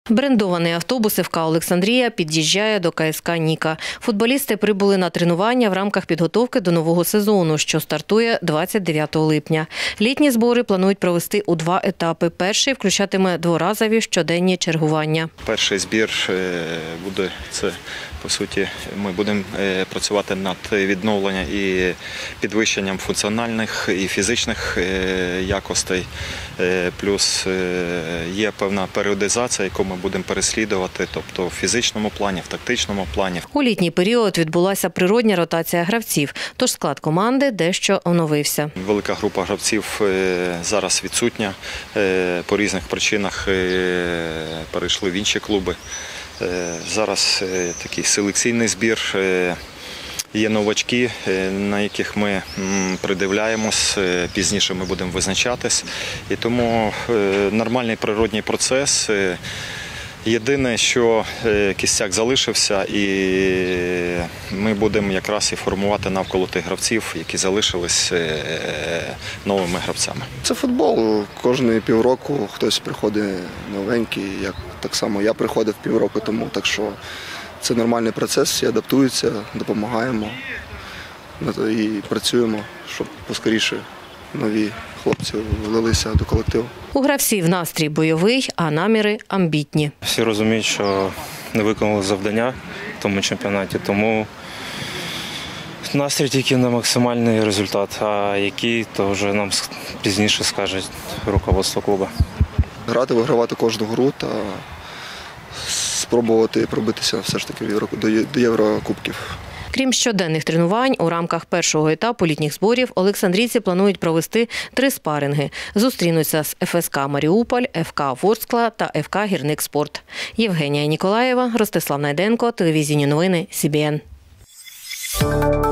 Брендований автобус ФК «Олександрія» під'їжджає до КСК «Ніка». Футболісти прибули на тренування в рамках підготовки до нового сезону, що стартує 29 липня. Літні збори планують провести у 2 етапи. Перший включатиме дворазові щоденні чергування. Перший збір буде, це по суті, ми будемо працювати над відновленням і підвищенням функціональних і фізичних якостей. Плюс є певна періодизація, яку ми будемо переслідувати, тобто в фізичному плані, в тактичному плані. У літній період відбулася природня ротація гравців, тож склад команди дещо оновився. Велика група гравців зараз відсутня, по різних причинах перейшли в інші клуби. Зараз такий селекційний збір. Є новачки, на яких ми придивляємось, пізніше ми будемо визначатись. І тому нормальний природній процес. Єдине, що кістяк залишився, і ми будемо якраз і формувати навколо тих гравців, які залишились новими гравцями. Це футбол. Кожні півроку хтось приходить новенький, так само я приходив півроку тому, так що це нормальний процес, всі адаптуються, допомагаємо і працюємо, щоб поскоріше нові хлопці влилися до колективу. У гравців настрій бойовий, а наміри амбітні. Всі розуміють, що не виконали завдання в тому чемпіонаті, тому настрій тільки на максимальний результат, а який, то вже нам пізніше скаже руководство клубу. Грати, вигравати кожну гру та спробувати пробитися все ж таки до Єврокубків. Крім щоденних тренувань, у рамках першого етапу літніх зборів олександрійці планують провести 3 спаринги. Зустрінуться з ФСК «Маріуполь», ФК «Ворскла» та ФК «Гірникспорт». Євгенія Ніколаєва, Ростислав Найденко, телевізійні новини СІБІН.